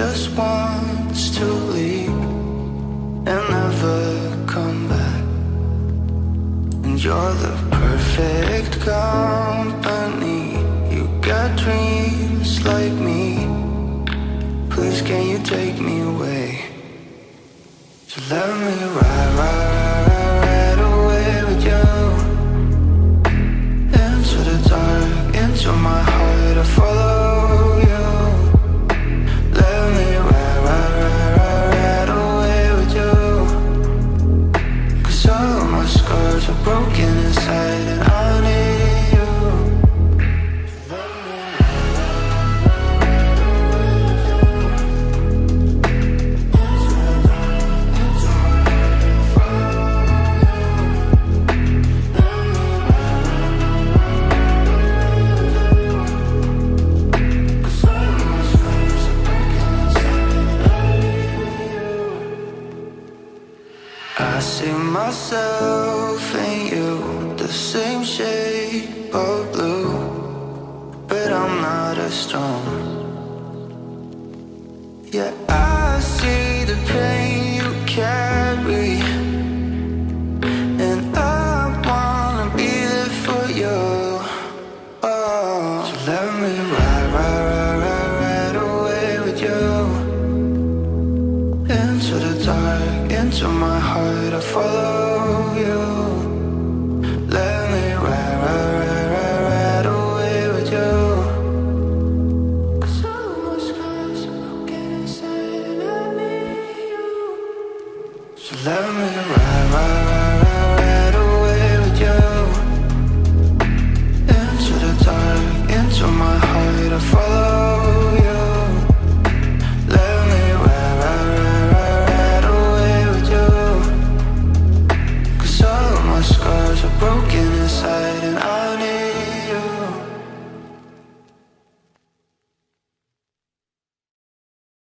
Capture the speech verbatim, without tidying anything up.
just wants to leave and never come back. And you're the perfect company. You got dreams like me. Please can you take me away? So let me ride, ride, ride, ride away with you into the dark, into my heart. I follow you. Let me ride, ride, ride, ride, ride away with you. 'Cause all of my scars are broken inside and I need you. I see myself in you, the same shape of blue, but I'm not as strong. Yeah, I see the pain you carry, and I wanna be there for you. Oh, so let me ride, ride, ride, ride, ride away with you into the dark, into my heart. I follow you. Let me ride, ride, ride, ride, ride away with you. 'Cause all of my scars are broken inside and I need you. So let me ride, ride